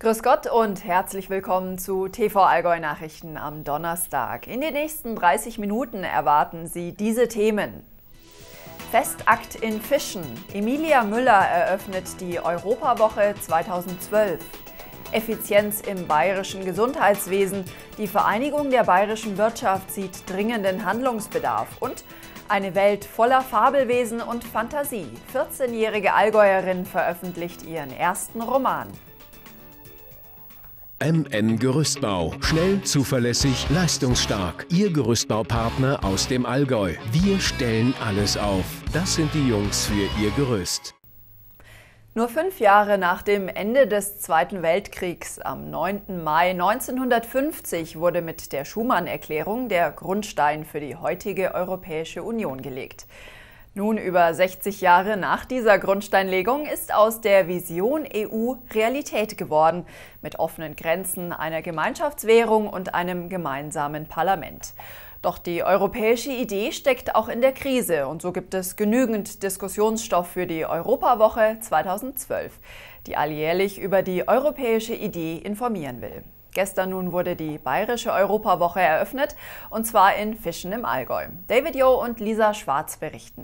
Grüß Gott und herzlich willkommen zu TV Allgäu Nachrichten am Donnerstag. In den nächsten 30 Minuten erwarten Sie diese Themen. Festakt in Fischen. Emilia Müller eröffnet die Europawoche 2012. Effizienz im bayerischen Gesundheitswesen. Die Vereinigung der bayerischen Wirtschaft sieht dringenden Handlungsbedarf. Und eine Welt voller Fabelwesen und Fantasie. 14-jährige Allgäuerin veröffentlicht ihren ersten Roman. MN Gerüstbau. Schnell, zuverlässig, leistungsstark. Ihr Gerüstbaupartner aus dem Allgäu. Wir stellen alles auf. Das sind die Jungs für Ihr Gerüst. Nur 5 Jahre nach dem Ende des Zweiten Weltkriegs, am 9. Mai 1950, wurde mit der Schuman-Erklärung der Grundstein für die heutige Europäische Union gelegt. Nun, über 60 Jahre nach dieser Grundsteinlegung, ist aus der Vision EU Realität geworden, mit offenen Grenzen, einer Gemeinschaftswährung und einem gemeinsamen Parlament. Doch die europäische Idee steckt auch in der Krise und so gibt es genügend Diskussionsstoff für die Europawoche 2012, die alljährlich über die europäische Idee informieren will. Gestern nun wurde die Bayerische Europawoche eröffnet, und zwar in Fischen im Allgäu. David Jo und Lisa Schwarz berichten.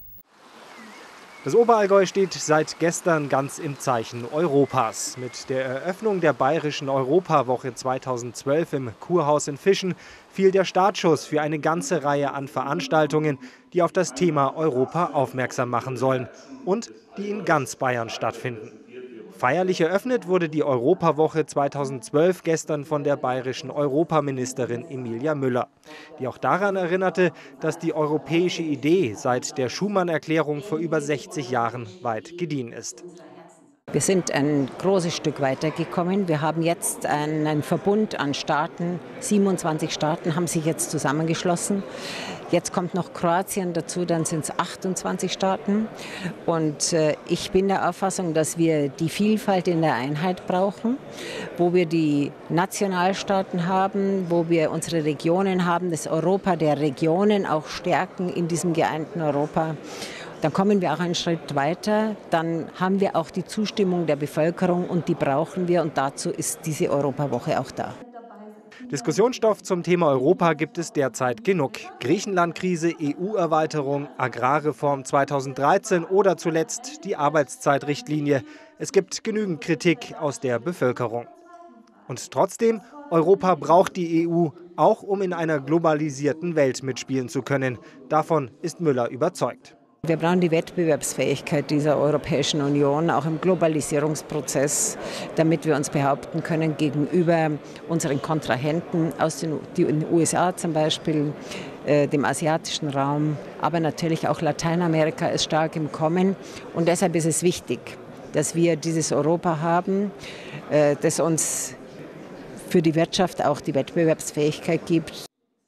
Das Oberallgäu steht seit gestern ganz im Zeichen Europas. Mit der Eröffnung der Bayerischen Europawoche 2012 im Kurhaus in Fischen fiel der Startschuss für eine ganze Reihe an Veranstaltungen, die auf das Thema Europa aufmerksam machen sollen und die in ganz Bayern stattfinden. Feierlich eröffnet wurde die Europawoche 2012 gestern von der bayerischen Europaministerin Emilia Müller, die auch daran erinnerte, dass die europäische Idee seit der Schuman-Erklärung vor über 60 Jahren weit gediehen ist. Wir sind ein großes Stück weitergekommen. Wir haben jetzt einen Verbund an Staaten. 27 Staaten haben sich jetzt zusammengeschlossen. Jetzt kommt noch Kroatien dazu, dann sind es 28 Staaten. Und ich bin der Auffassung, dass wir die Vielfalt in der Einheit brauchen, wo wir die Nationalstaaten haben, wo wir unsere Regionen haben, das Europa der Regionen auch stärken in diesem geeinten Europa. Dann kommen wir auch einen Schritt weiter, dann haben wir auch die Zustimmung der Bevölkerung und die brauchen wir und dazu ist diese Europawoche auch da. Diskussionsstoff zum Thema Europa gibt es derzeit genug. Griechenland-Krise, EU-Erweiterung, Agrarreform 2013 oder zuletzt die Arbeitszeitrichtlinie. Es gibt genügend Kritik aus der Bevölkerung. Und trotzdem, Europa braucht die EU, auch um in einer globalisierten Welt mitspielen zu können. Davon ist Müller überzeugt. Wir brauchen die Wettbewerbsfähigkeit dieser Europäischen Union, auch im Globalisierungsprozess, damit wir uns behaupten können gegenüber unseren Kontrahenten aus den USA zum Beispiel, dem asiatischen Raum, aber natürlich auch Lateinamerika ist stark im Kommen. Und deshalb ist es wichtig, dass wir dieses Europa haben, das uns für die Wirtschaft auch die Wettbewerbsfähigkeit gibt.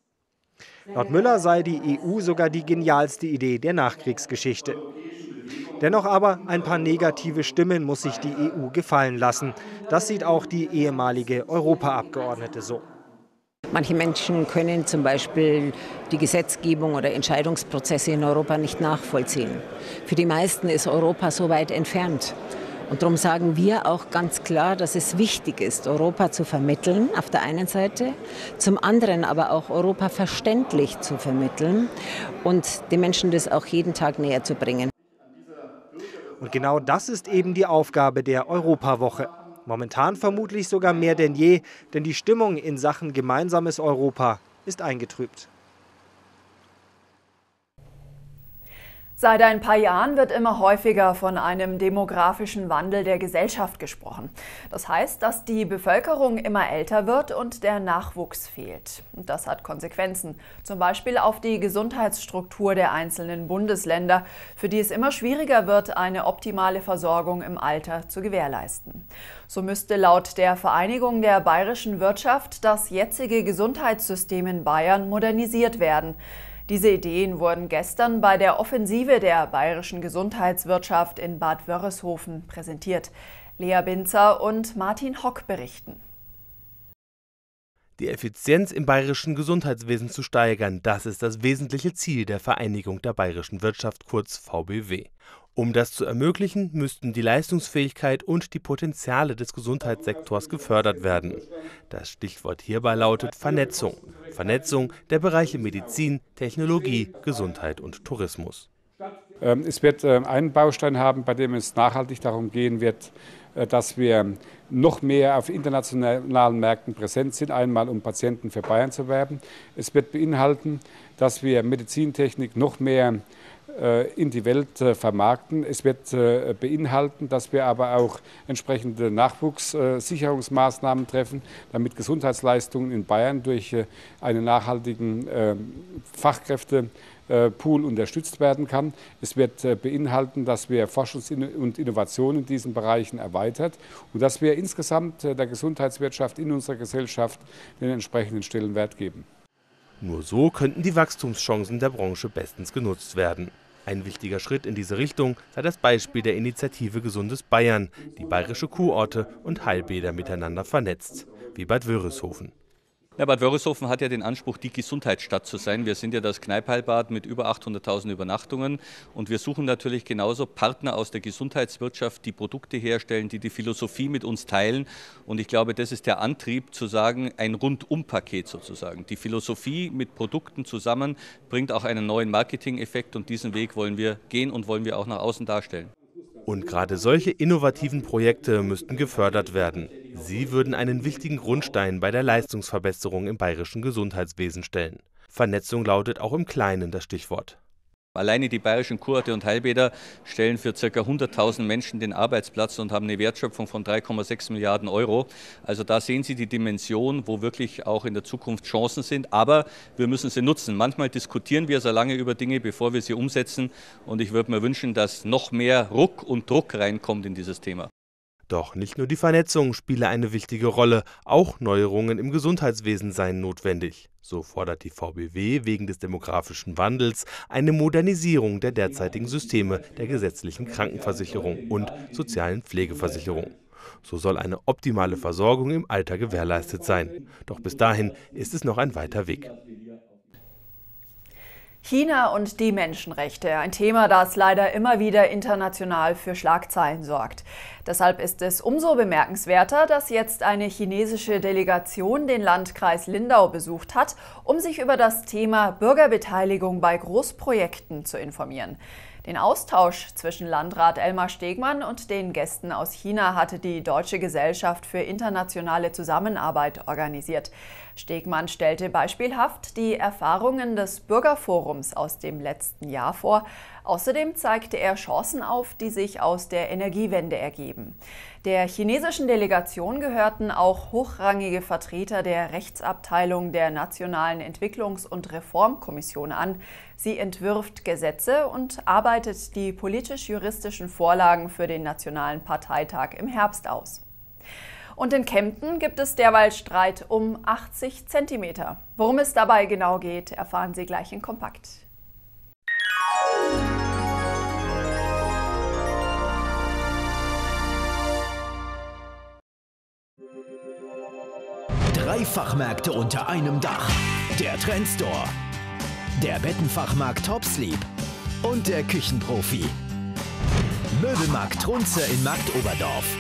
Laut Müller sei die EU sogar die genialste Idee der Nachkriegsgeschichte. Dennoch aber ein paar negative Stimmen muss sich die EU gefallen lassen. Das sieht auch die ehemalige Europaabgeordnete so. Manche Menschen können zum Beispiel die Gesetzgebung oder Entscheidungsprozesse in Europa nicht nachvollziehen. Für die meisten ist Europa so weit entfernt. Und darum sagen wir auch ganz klar, dass es wichtig ist, Europa zu vermitteln, auf der einen Seite, zum anderen aber auch Europa verständlich zu vermitteln und den Menschen das auch jeden Tag näher zu bringen. Und genau das ist eben die Aufgabe der Europawoche. Momentan vermutlich sogar mehr denn je, denn die Stimmung in Sachen gemeinsames Europa ist eingetrübt. Seit ein paar Jahren wird immer häufiger von einem demografischen Wandel der Gesellschaft gesprochen. Das heißt, dass die Bevölkerung immer älter wird und der Nachwuchs fehlt. Und das hat Konsequenzen, zum Beispiel auf die Gesundheitsstruktur der einzelnen Bundesländer, für die es immer schwieriger wird, eine optimale Versorgung im Alter zu gewährleisten. So müsste laut der Vereinigung der bayerischen Wirtschaft das jetzige Gesundheitssystem in Bayern modernisiert werden. Diese Ideen wurden gestern bei der Offensive der bayerischen Gesundheitswirtschaft in Bad Wörishofen präsentiert. Lea Binzer und Martin Hock berichten. Die Effizienz im bayerischen Gesundheitswesen zu steigern, das ist das wesentliche Ziel der Vereinigung der bayerischen Wirtschaft, kurz VBW. Um das zu ermöglichen, müssten die Leistungsfähigkeit und die Potenziale des Gesundheitssektors gefördert werden. Das Stichwort hierbei lautet Vernetzung. Vernetzung der Bereiche Medizin, Technologie, Gesundheit und Tourismus. Es wird einen Baustein haben, bei dem es nachhaltig darum gehen wird, dass wir noch mehr auf internationalen Märkten präsent sind, einmal um Patienten für Bayern zu werben. Es wird beinhalten, dass wir Medizintechnik noch mehr in die Welt vermarkten. Es wird beinhalten, dass wir aber auch entsprechende Nachwuchssicherungsmaßnahmen treffen, damit Gesundheitsleistungen in Bayern durch einen nachhaltigen Fachkräftepool unterstützt werden kann. Es wird beinhalten, dass wir Forschung und Innovation in diesen Bereichen erweitert und dass wir insgesamt der Gesundheitswirtschaft in unserer Gesellschaft den entsprechenden Stellenwert geben. Nur so könnten die Wachstumschancen der Branche bestens genutzt werden. Ein wichtiger Schritt in diese Richtung sei das Beispiel der Initiative Gesundes Bayern, die bayerische Kurorte und Heilbäder miteinander vernetzt, wie Bad Wörishofen. Ja, Bad Wörishofen hat ja den Anspruch, die Gesundheitsstadt zu sein. Wir sind ja das Kneippheilbad mit über 800.000 Übernachtungen und wir suchen natürlich genauso Partner aus der Gesundheitswirtschaft, die Produkte herstellen, die die Philosophie mit uns teilen. Und ich glaube, das ist der Antrieb zu sagen, ein Rundumpaket sozusagen. Die Philosophie mit Produkten zusammen bringt auch einen neuen Marketing-Effekt und diesen Weg wollen wir gehen und wollen wir auch nach außen darstellen. Und gerade solche innovativen Projekte müssten gefördert werden. Sie würden einen wichtigen Grundstein bei der Leistungsverbesserung im bayerischen Gesundheitswesen stellen. Vernetzung lautet auch im Kleinen das Stichwort. Alleine die bayerischen Kurorte und Heilbäder stellen für ca. 100.000 Menschen den Arbeitsplatz und haben eine Wertschöpfung von 3,6 Milliarden Euro. Also da sehen Sie die Dimension, wo wirklich auch in der Zukunft Chancen sind. Aber wir müssen sie nutzen. Manchmal diskutieren wir so lange über Dinge, bevor wir sie umsetzen. Und ich würde mir wünschen, dass noch mehr Ruck und Druck reinkommt in dieses Thema. Doch nicht nur die Vernetzung spiele eine wichtige Rolle, auch Neuerungen im Gesundheitswesen seien notwendig. So fordert die VBW wegen des demografischen Wandels eine Modernisierung der derzeitigen Systeme der gesetzlichen Krankenversicherung und sozialen Pflegeversicherung. So soll eine optimale Versorgung im Alter gewährleistet sein. Doch bis dahin ist es noch ein weiter Weg. China und die Menschenrechte, ein Thema, das leider immer wieder international für Schlagzeilen sorgt. Deshalb ist es umso bemerkenswerter, dass jetzt eine chinesische Delegation den Landkreis Lindau besucht hat, um sich über das Thema Bürgerbeteiligung bei Großprojekten zu informieren. Den Austausch zwischen Landrat Elmar Stegmann und den Gästen aus China hatte die Deutsche Gesellschaft für internationale Zusammenarbeit organisiert. Stegmann stellte beispielhaft die Erfahrungen des Bürgerforums aus dem letzten Jahr vor. Außerdem zeigte er Chancen auf, die sich aus der Energiewende ergeben. Der chinesischen Delegation gehörten auch hochrangige Vertreter der Rechtsabteilung der Nationalen Entwicklungs- und Reformkommission an. Sie entwirft Gesetze und arbeitet die politisch-juristischen Vorlagen für den Nationalen Parteitag im Herbst aus. Und in Kempten gibt es derweil Streit um 80 Zentimeter. Worum es dabei genau geht, erfahren Sie gleich in Kompakt. Drei Fachmärkte unter einem Dach. Der Trendstore, der Bettenfachmarkt Topsleep und der Küchenprofi. Möbelmarkt Trunze in Marktoberdorf.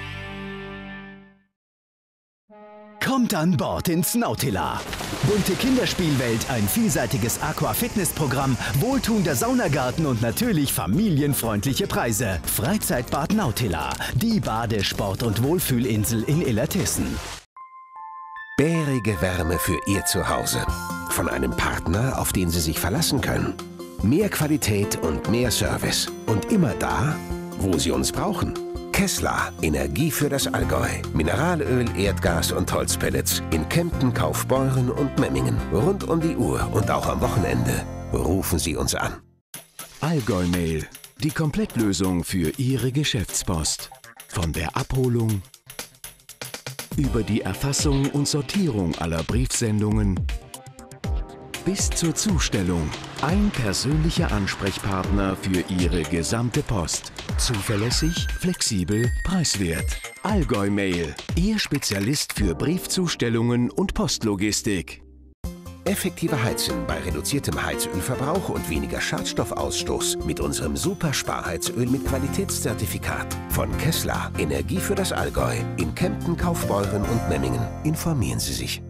Kommt an Bord ins Nautila. Bunte Kinderspielwelt, ein vielseitiges Aqua-Fitness-Programm, wohltuender Saunagarten und natürlich familienfreundliche Preise. Freizeitbad Nautila, die Bade-, Sport- und Wohlfühlinsel in Illertissen. Bärige Wärme für Ihr Zuhause. Von einem Partner, auf den Sie sich verlassen können. Mehr Qualität und mehr Service. Und immer da, wo Sie uns brauchen. Kessler, Energie für das Allgäu. Mineralöl, Erdgas und Holzpellets in Kempten, Kaufbeuren und Memmingen. Rund um die Uhr und auch am Wochenende. Rufen Sie uns an. Allgäu Mail, die Komplettlösung für Ihre Geschäftspost. Von der Abholung über die Erfassung und Sortierung aller Briefsendungen bis zur Zustellung. Ein persönlicher Ansprechpartner für Ihre gesamte Post. Zuverlässig, flexibel, preiswert. Allgäu Mail, Ihr Spezialist für Briefzustellungen und Postlogistik. effektiver heizen bei reduziertem Heizölverbrauch und weniger Schadstoffausstoß mit unserem Super-Sparheizöl mit Qualitätszertifikat. Von Kessler, Energie für das Allgäu. In Kempten, Kaufbeuren und Memmingen. Informieren Sie sich.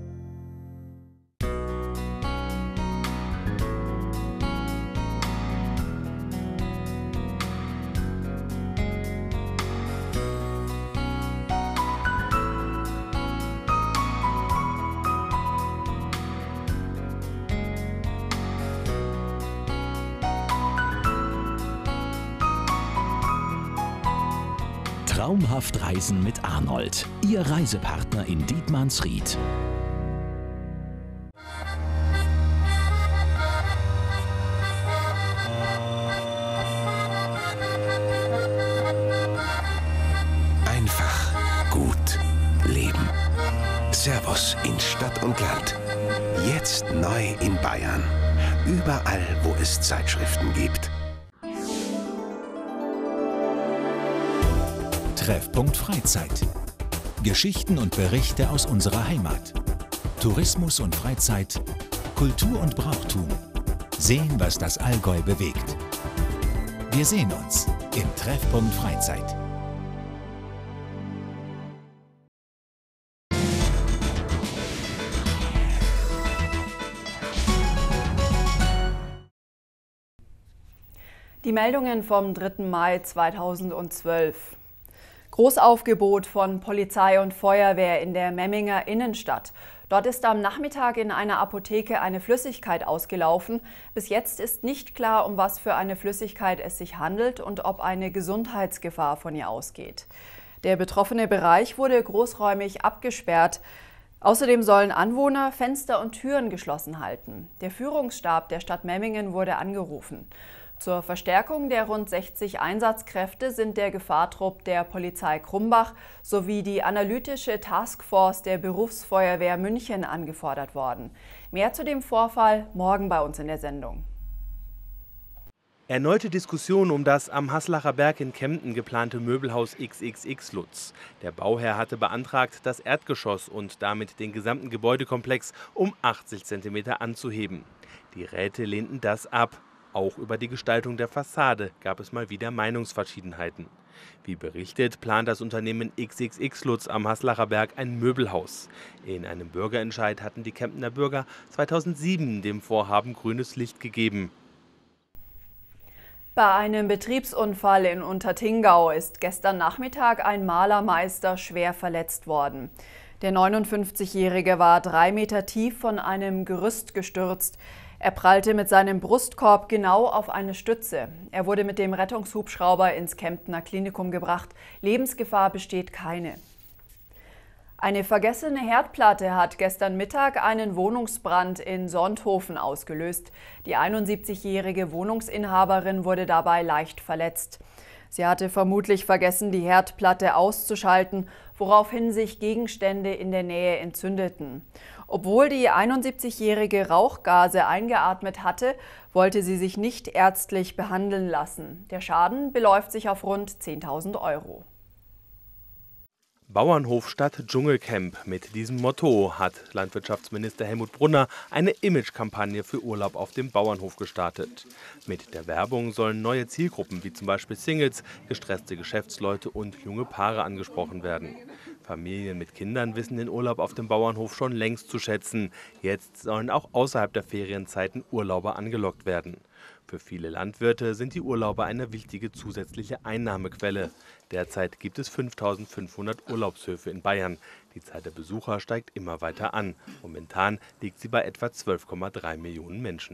Traumhaft reisen mit Arnold, Ihr Reisepartner in Dietmannsried. Einfach gut leben. Servus in Stadt und Land. Jetzt neu in Bayern. Überall, wo es Zeitschriften gibt. Treffpunkt Freizeit. Geschichten und Berichte aus unserer Heimat. Tourismus und Freizeit, Kultur und Brauchtum. Sehen, was das Allgäu bewegt. Wir sehen uns im Treffpunkt Freizeit. Die Meldungen vom 3. Mai 2012. Großaufgebot von Polizei und Feuerwehr in der Memminger Innenstadt. Dort ist am Nachmittag in einer Apotheke eine Flüssigkeit ausgelaufen. Bis jetzt ist nicht klar, um was für eine Flüssigkeit es sich handelt und ob eine Gesundheitsgefahr von ihr ausgeht. Der betroffene Bereich wurde großräumig abgesperrt. Außerdem sollen Anwohner Fenster und Türen geschlossen halten. Der Führungsstab der Stadt Memmingen wurde angerufen. Zur Verstärkung der rund 60 Einsatzkräfte sind der Gefahrtrupp der Polizei Krumbach sowie die analytische Taskforce der Berufsfeuerwehr München angefordert worden. Mehr zu dem Vorfall morgen bei uns in der Sendung. Erneute Diskussion um das am Haslacher Berg in Kempten geplante Möbelhaus XXX Lutz. Der Bauherr hatte beantragt, das Erdgeschoss und damit den gesamten Gebäudekomplex um 80 cm anzuheben. Die Räte lehnten das ab. Auch über die Gestaltung der Fassade gab es mal wieder Meinungsverschiedenheiten. Wie berichtet, plant das Unternehmen XXX Lutz am Haslacher Berg ein Möbelhaus. In einem Bürgerentscheid hatten die Kemptener Bürger 2007 dem Vorhaben grünes Licht gegeben. Bei einem Betriebsunfall in Untertingau ist gestern Nachmittag ein Malermeister schwer verletzt worden. Der 59-Jährige war 3 Meter tief von einem Gerüst gestürzt. Er prallte mit seinem Brustkorb genau auf eine Stütze. Er wurde mit dem Rettungshubschrauber ins Kemptener Klinikum gebracht. Lebensgefahr besteht keine. Eine vergessene Herdplatte hat gestern Mittag einen Wohnungsbrand in Sonthofen ausgelöst. Die 71-jährige Wohnungsinhaberin wurde dabei leicht verletzt. Sie hatte vermutlich vergessen, die Herdplatte auszuschalten, woraufhin sich Gegenstände in der Nähe entzündeten. Obwohl die 71-jährige Rauchgase eingeatmet hatte, wollte sie sich nicht ärztlich behandeln lassen. Der Schaden beläuft sich auf rund 10.000 €. Bauernhofstadt Dschungelcamp. Mit diesem Motto hat Landwirtschaftsminister Helmut Brunner eine Imagekampagne für Urlaub auf dem Bauernhof gestartet. Mit der Werbung sollen neue Zielgruppen wie zum Beispiel Singles, gestresste Geschäftsleute und junge Paare angesprochen werden. Familien mit Kindern wissen den Urlaub auf dem Bauernhof schon längst zu schätzen. Jetzt sollen auch außerhalb der Ferienzeiten Urlauber angelockt werden. Für viele Landwirte sind die Urlauber eine wichtige zusätzliche Einnahmequelle. Derzeit gibt es 5.500 Urlaubshöfe in Bayern. Die Zahl der Besucher steigt immer weiter an. Momentan liegt sie bei etwa 12,3 Millionen Menschen.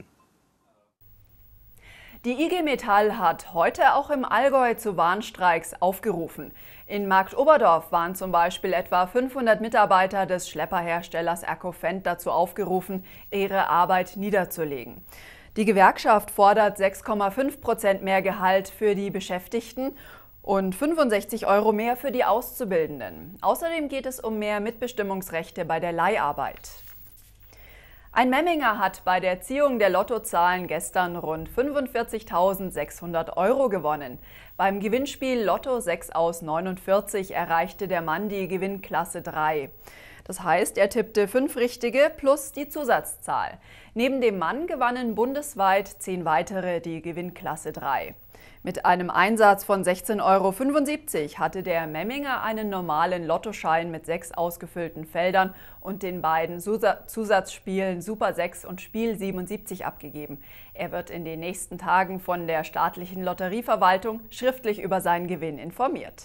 Die IG Metall hat heute auch im Allgäu zu Warnstreiks aufgerufen. In Marktoberdorf waren zum Beispiel etwa 500 Mitarbeiter des Schlepperherstellers Ercofend dazu aufgerufen, ihre Arbeit niederzulegen. Die Gewerkschaft fordert 6,5% mehr Gehalt für die Beschäftigten und 65 € mehr für die Auszubildenden. Außerdem geht es um mehr Mitbestimmungsrechte bei der Leiharbeit. Ein Memminger hat bei der Ziehung der Lottozahlen gestern rund 45.600 € gewonnen. Beim Gewinnspiel Lotto 6 aus 49 erreichte der Mann die Gewinnklasse 3. Das heißt, er tippte 5 richtige plus die Zusatzzahl. Neben dem Mann gewannen bundesweit 10 weitere die Gewinnklasse 3. Mit einem Einsatz von 16,75 € hatte der Memminger einen normalen Lottoschein mit 6 ausgefüllten Feldern und den beiden Zusatzspielen Super 6 und Spiel 77 abgegeben. Er wird in den nächsten Tagen von der staatlichen Lotterieverwaltung schriftlich über seinen Gewinn informiert.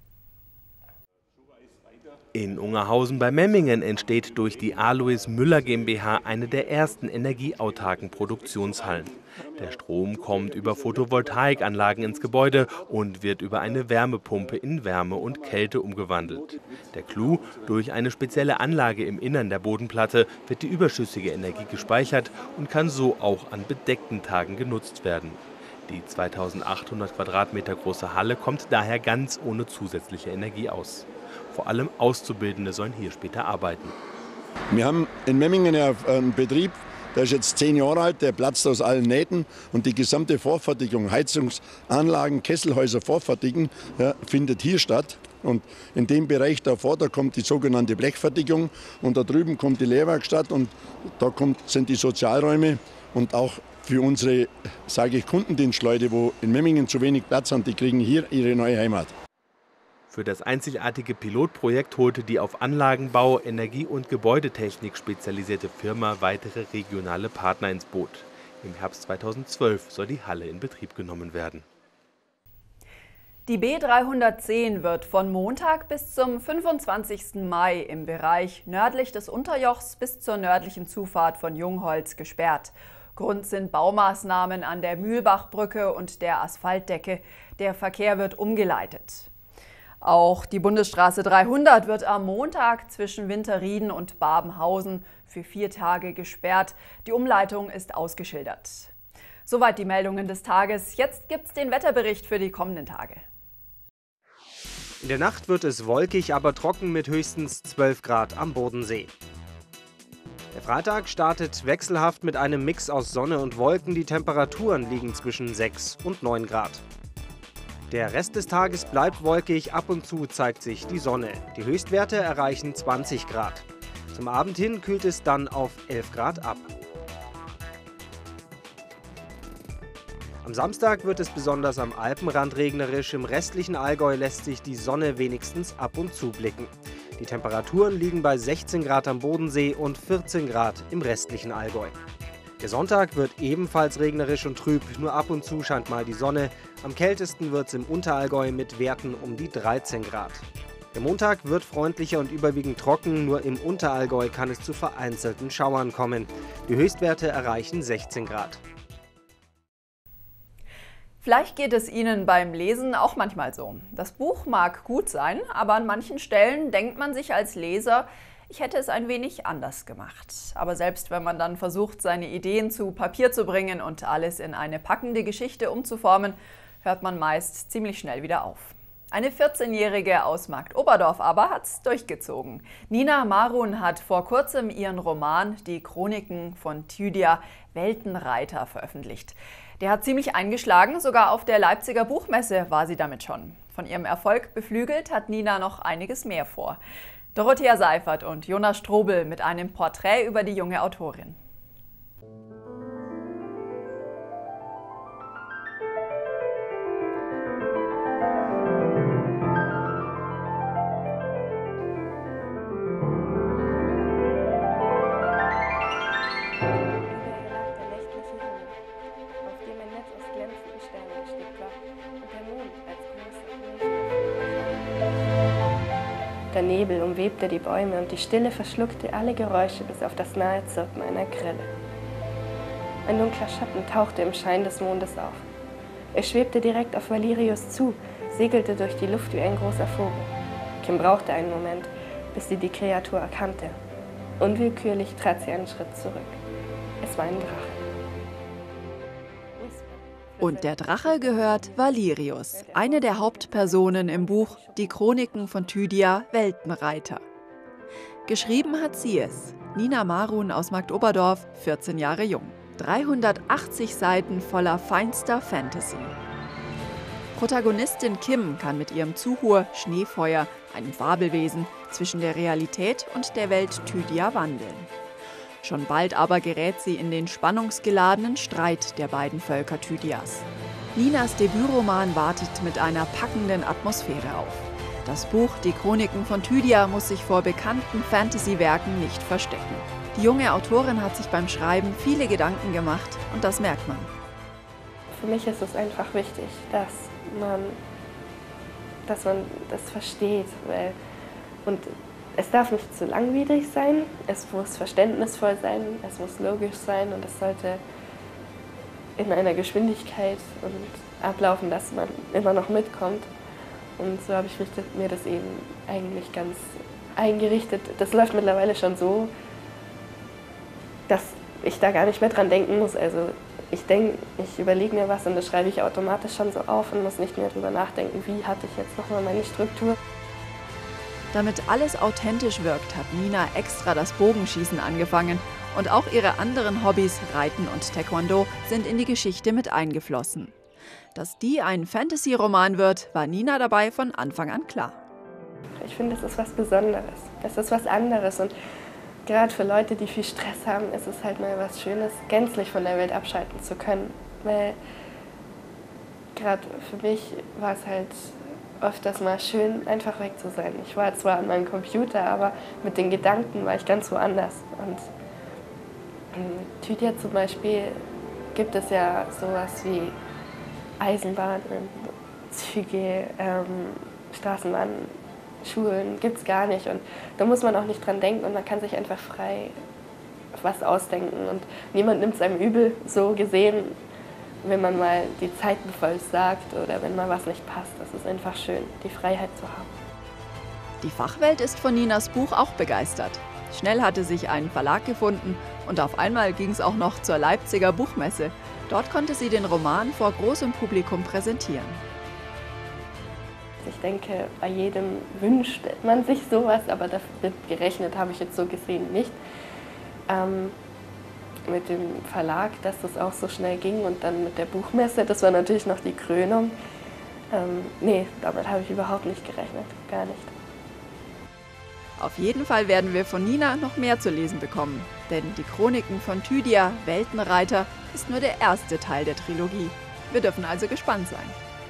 In Ungerhausen bei Memmingen entsteht durch die Alois Müller GmbH eine der ersten energieautarken Produktionshallen. Der Strom kommt über Photovoltaikanlagen ins Gebäude und wird über eine Wärmepumpe in Wärme und Kälte umgewandelt. Der Clou: durch eine spezielle Anlage im Innern der Bodenplatte wird die überschüssige Energie gespeichert und kann so auch an bedeckten Tagen genutzt werden. Die 2800 Quadratmeter große Halle kommt daher ganz ohne zusätzliche Energie aus. Vor allem Auszubildende sollen hier später arbeiten. Wir haben in Memmingen einen Betrieb, der ist jetzt 10 Jahre alt, der platzt aus allen Nähten und die gesamte Vorfertigung, Heizungsanlagen, Kesselhäuser vorfertigen, findet hier statt. Und in dem Bereich davor, da kommt die sogenannte Blechfertigung und da drüben kommt die Lehrwerkstatt und da sind die Sozialräume und auch für unsere, sage ich, Kundendienstleute, wo in Memmingen zu wenig Platz haben, die kriegen hier ihre neue Heimat. Für das einzigartige Pilotprojekt holte die auf Anlagenbau, Energie- und Gebäudetechnik spezialisierte Firma weitere regionale Partner ins Boot. Im Herbst 2012 soll die Halle in Betrieb genommen werden. Die B310 wird von Montag bis zum 25. Mai im Bereich nördlich des Unterjochs bis zur nördlichen Zufahrt von Jungholz gesperrt. Grund sind Baumaßnahmen an der Mühlbachbrücke und der Asphaltdecke. Der Verkehr wird umgeleitet. Auch die Bundesstraße 300 wird am Montag zwischen Winterrieden und Babenhausen für 4 Tage gesperrt. Die Umleitung ist ausgeschildert. Soweit die Meldungen des Tages. Jetzt gibt's den Wetterbericht für die kommenden Tage. In der Nacht wird es wolkig, aber trocken mit höchstens 12 Grad am Bodensee. Der Freitag startet wechselhaft mit einem Mix aus Sonne und Wolken. Die Temperaturen liegen zwischen 6 und 9 Grad. Der Rest des Tages bleibt wolkig, ab und zu zeigt sich die Sonne. Die Höchstwerte erreichen 20 Grad. Zum Abend hin kühlt es dann auf 11 Grad ab. Am Samstag wird es besonders am Alpenrand regnerisch. Im restlichen Allgäu lässt sich die Sonne wenigstens ab und zu blicken. Die Temperaturen liegen bei 16 Grad am Bodensee und 14 Grad im restlichen Allgäu. Der Sonntag wird ebenfalls regnerisch und trüb, nur ab und zu scheint mal die Sonne. Am kältesten wird es im Unterallgäu mit Werten um die 13 Grad. Der Montag wird freundlicher und überwiegend trocken, nur im Unterallgäu kann es zu vereinzelten Schauern kommen. Die Höchstwerte erreichen 16 Grad. Vielleicht geht es Ihnen beim Lesen auch manchmal so. Das Buch mag gut sein, aber an manchen Stellen denkt man sich als Leser, ich hätte es ein wenig anders gemacht. Aber selbst wenn man dann versucht, seine Ideen zu Papier zu bringen und alles in eine packende Geschichte umzuformen, hört man meist ziemlich schnell wieder auf. Eine 14-Jährige aus Marktoberdorf aber hat's durchgezogen. Nina Marun hat vor kurzem ihren Roman Die Chroniken von Tydia Weltenreiter veröffentlicht. Der hat ziemlich eingeschlagen, sogar auf der Leipziger Buchmesse war sie damit schon. Von ihrem Erfolg beflügelt hat Nina noch einiges mehr vor. Dorothea Seifert und Jonas Strobel mit einem Porträt über die junge Autorin. Der Nebel umwebte die Bäume und die Stille verschluckte alle Geräusche bis auf das nahe Zirpen einer Grille. Ein dunkler Schatten tauchte im Schein des Mondes auf. Er schwebte direkt auf Valerius zu, segelte durch die Luft wie ein großer Vogel. Kim brauchte einen Moment, bis sie die Kreatur erkannte. Unwillkürlich trat sie einen Schritt zurück. Es war ein Drache. Und der Drache gehört Valerius, eine der Hauptpersonen im Buch Die Chroniken von Tydia Weltenreiter. Geschrieben hat sie es, Nina Marun aus Marktoberdorf, 14 Jahre jung. 380 Seiten voller feinster Fantasy. Protagonistin Kim kann mit ihrem Zuhur Schneefeuer, einem Fabelwesen, zwischen der Realität und der Welt Thydia wandeln. Schon bald aber gerät sie in den spannungsgeladenen Streit der beiden Völker Thydias. Ninas Debütroman wartet mit einer packenden Atmosphäre auf. Das Buch Die Chroniken von Thydia muss sich vor bekannten Fantasy-Werken nicht verstecken. Die junge Autorin hat sich beim Schreiben viele Gedanken gemacht und das merkt man. Für mich ist es einfach wichtig, dass man das versteht. Und es darf nicht zu langwierig sein, es muss verständnisvoll sein, es muss logisch sein und es sollte in einer Geschwindigkeit und ablaufen, dass man immer noch mitkommt. Und so habe ich mir das eben eigentlich ganz eingerichtet. Das läuft mittlerweile schon so, dass ich da gar nicht mehr dran denken muss. Also ich überlege mir was und das schreibe ich automatisch schon so auf und muss nicht mehr drüber nachdenken, wie hatte ich jetzt nochmal meine Struktur. Damit alles authentisch wirkt, hat Nina extra das Bogenschießen angefangen und auch ihre anderen Hobbys, Reiten und Taekwondo, sind in die Geschichte mit eingeflossen. Dass die ein Fantasy-Roman wird, war Nina dabei von Anfang an klar. Ich finde, es ist was Besonderes, es ist was anderes und gerade für Leute, die viel Stress haben, ist es halt mal was Schönes, gänzlich von der Welt abschalten zu können, weil gerade für mich war es halt öfters mal schön, einfach weg zu sein. Ich war zwar an meinem Computer, aber mit den Gedanken war ich ganz woanders. Und in Thydia zum Beispiel gibt es ja sowas wie Eisenbahnen, Züge, Straßenbahnen, Schulen, gibt es gar nicht. Und da muss man auch nicht dran denken und man kann sich einfach frei was ausdenken. Und niemand nimmt es einem übel, so gesehen, wenn man mal die Zeiten versagt oder wenn mal was nicht passt. Das ist einfach schön, die Freiheit zu haben. Die Fachwelt ist von Ninas Buch auch begeistert. Schnell hatte sich ein Verlag gefunden und auf einmal ging es auch noch zur Leipziger Buchmesse. Dort konnte sie den Roman vor großem Publikum präsentieren. Ich denke, bei jedem wünscht man sich sowas, aber damit gerechnet habe ich jetzt so gesehen nicht. Mit dem Verlag, dass das auch so schnell ging und dann mit der Buchmesse, das war natürlich noch die Krönung. Nee, damit habe ich überhaupt nicht gerechnet, gar nicht. Auf jeden Fall werden wir von Nina noch mehr zu lesen bekommen, denn die Chroniken von Thydia, Weltenreiter, ist nur der erste Teil der Trilogie. Wir dürfen also gespannt sein.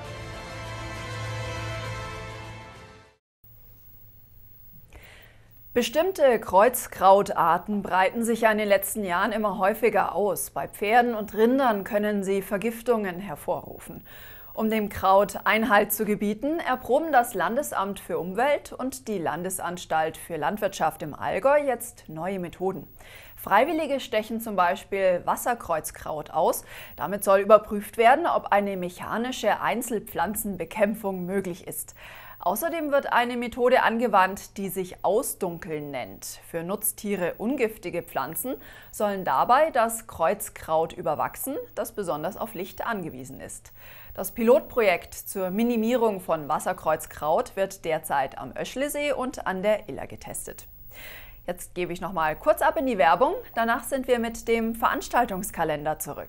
Bestimmte Kreuzkrautarten breiten sich ja in den letzten Jahren immer häufiger aus. Bei Pferden und Rindern können sie Vergiftungen hervorrufen. Um dem Kraut Einhalt zu gebieten, erproben das Landesamt für Umwelt und die Landesanstalt für Landwirtschaft im Allgäu jetzt neue Methoden. Freiwillige stechen zum Beispiel Wasserkreuzkraut aus. Damit soll überprüft werden, ob eine mechanische Einzelpflanzenbekämpfung möglich ist. Außerdem wird eine Methode angewandt, die sich Ausdunkeln nennt. Für Nutztiere ungiftige Pflanzen sollen dabei das Kreuzkraut überwachsen, das besonders auf Licht angewiesen ist. Das Pilotprojekt zur Minimierung von Wasserkreuzkraut wird derzeit am Öschlesee und an der Iller getestet. Jetzt gebe ich noch mal kurz ab in die Werbung. Danach sind wir mit dem Veranstaltungskalender zurück.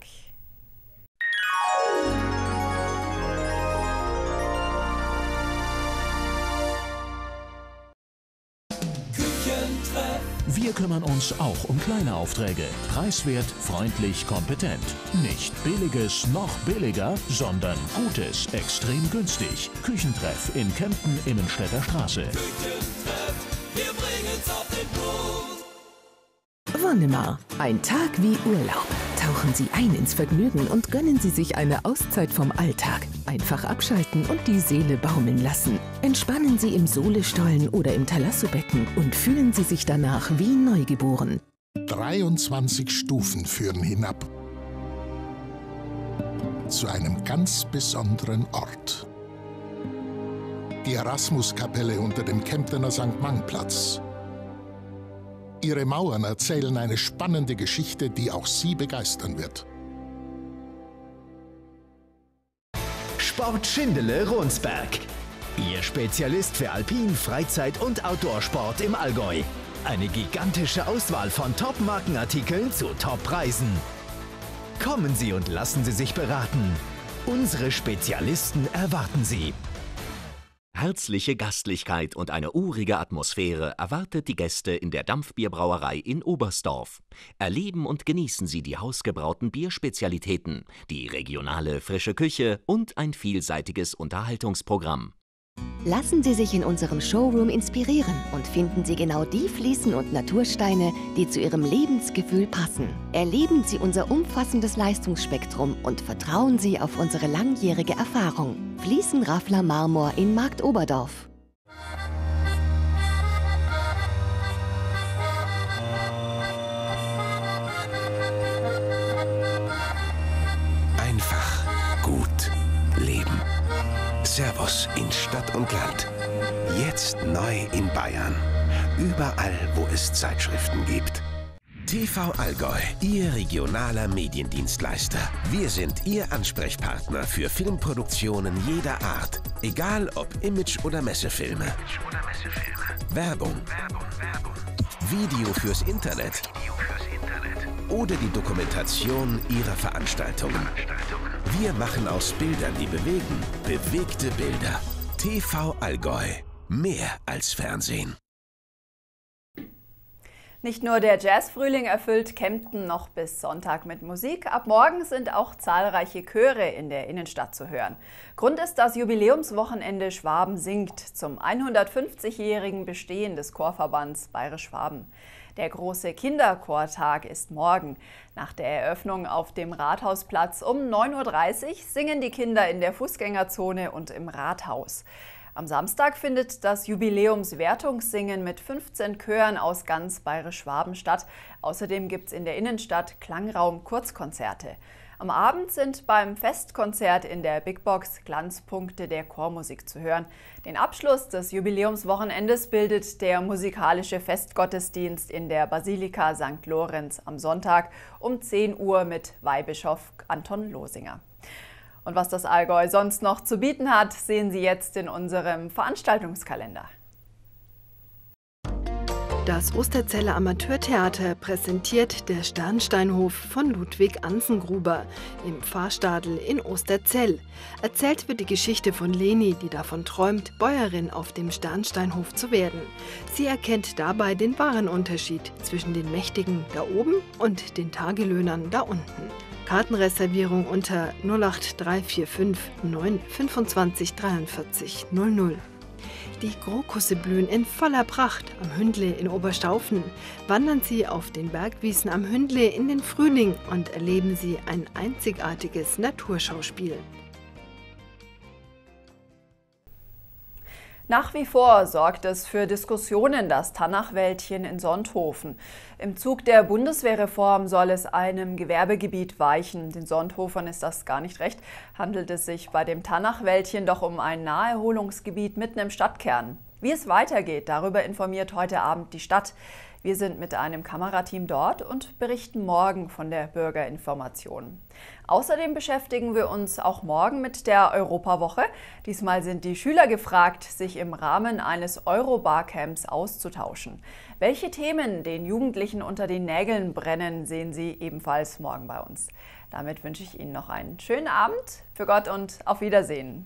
Wir kümmern uns auch um kleine Aufträge. Preiswert, freundlich, kompetent. Nicht billiges noch billiger, sondern gutes, extrem günstig. Küchentreff in Kempten, Innenstädter Straße. Küchentreff, wir bringen's auf den Punkt. Wonnemar. Ein Tag wie Urlaub. Tauchen Sie ein ins Vergnügen und gönnen Sie sich eine Auszeit vom Alltag. Einfach abschalten und die Seele baumeln lassen. Entspannen Sie im Solestollen oder im Thalasso-Becken und fühlen Sie sich danach wie neugeboren. 23 Stufen führen hinab zu einem ganz besonderen Ort. Die Erasmuskapelle unter dem Kemptener St.-Mang-Platz. Ihre Mauern erzählen eine spannende Geschichte, die auch Sie begeistern wird. Sport Schindele Ronsberg. Ihr Spezialist für Alpin-, Freizeit- und Outdoorsport im Allgäu. Eine gigantische Auswahl von Top-Markenartikeln zu Top-Preisen. Kommen Sie und lassen Sie sich beraten. Unsere Spezialisten erwarten Sie. Herzliche Gastlichkeit und eine urige Atmosphäre erwartet die Gäste in der Dampfbierbrauerei in Oberstdorf. Erleben und genießen Sie die hausgebrauten Bierspezialitäten, die regionale frische Küche und ein vielseitiges Unterhaltungsprogramm. Lassen Sie sich in unserem Showroom inspirieren und finden Sie genau die Fliesen und Natursteine, die zu Ihrem Lebensgefühl passen. Erleben Sie unser umfassendes Leistungsspektrum und vertrauen Sie auf unsere langjährige Erfahrung. Fliesenraffler Marmor in Marktoberdorf. Einfach gut leben. Servus in Stadt und Land. Jetzt neu in Bayern. Überall, wo es Zeitschriften gibt. TV Allgäu, Ihr regionaler Mediendienstleister. Wir sind Ihr Ansprechpartner für Filmproduktionen jeder Art. Egal ob Image- oder Messefilme. Werbung. Video fürs Internet. Oder die Dokumentation Ihrer Veranstaltungen. Wir machen aus Bildern, die bewegen, bewegte Bilder. TV Allgäu. Mehr als Fernsehen. Nicht nur der Jazzfrühling erfüllt Kempten noch bis Sonntag mit Musik. Ab morgen sind auch zahlreiche Chöre in der Innenstadt zu hören. Grund ist das Jubiläumswochenende Schwaben singt zum 150-jährigen Bestehen des Chorverbands Bayerisch-Schwaben. Der große Kinderchortag ist morgen. Nach der Eröffnung auf dem Rathausplatz um 9:30 Uhr singen die Kinder in der Fußgängerzone und im Rathaus. Am Samstag findet das Jubiläumswertungssingen mit 15 Chören aus ganz Bayerisch-Schwaben statt. Außerdem gibt es in der Innenstadt Klangraum-Kurzkonzerte. Am Abend sind beim Festkonzert in der Big Box Glanzpunkte der Chormusik zu hören. Den Abschluss des Jubiläumswochenendes bildet der musikalische Festgottesdienst in der Basilika St. Lorenz am Sonntag um 10 Uhr mit Weihbischof Anton Losinger. Und was das Allgäu sonst noch zu bieten hat, sehen Sie jetzt in unserem Veranstaltungskalender. Das Osterzeller Amateurtheater präsentiert der Sternsteinhof von Ludwig Ansengruber im Pfarrstadel in Osterzell. Erzählt wird die Geschichte von Leni, die davon träumt, Bäuerin auf dem Sternsteinhof zu werden. Sie erkennt dabei den wahren Unterschied zwischen den Mächtigen da oben und den Tagelöhnern da unten. Kartenreservierung unter 08345 925 43 00. Die Krokusse blühen in voller Pracht am Hündle in Oberstaufen. Wandern Sie auf den Bergwiesen am Hündle in den Frühling und erleben Sie ein einzigartiges Naturschauspiel. Nach wie vor sorgt es für Diskussionen das Tannachwäldchen in Sonthofen. Im Zug der Bundeswehrreform soll es einem Gewerbegebiet weichen. Den Sonthofern ist das gar nicht recht. Handelt es sich bei dem Tannachwäldchen doch um ein Naherholungsgebiet mitten im Stadtkern. Wie es weitergeht, darüber informiert heute Abend die Stadt. Wir sind mit einem Kamerateam dort und berichten morgen von der Bürgerinformation. Außerdem beschäftigen wir uns auch morgen mit der Europawoche. Diesmal sind die Schüler gefragt, sich im Rahmen eines Euro-Barcamps auszutauschen. Welche Themen den Jugendlichen unter den Nägeln brennen, sehen Sie ebenfalls morgen bei uns. Damit wünsche ich Ihnen noch einen schönen Abend. Für Gott und auf Wiedersehen.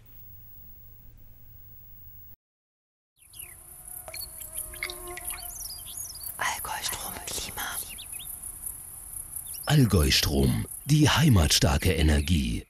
Allgäu-Strom Klima. Allgäu-Strom, die heimatstarke Energie.